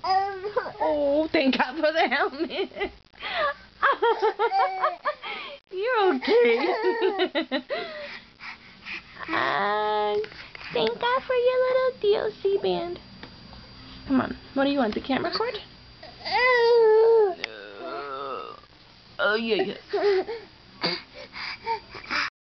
Oh, thank God for the helmet. You're okay. Thank God for your little DLC band. Come on, what do you want, the camera cord? Oh, yeah, yeah.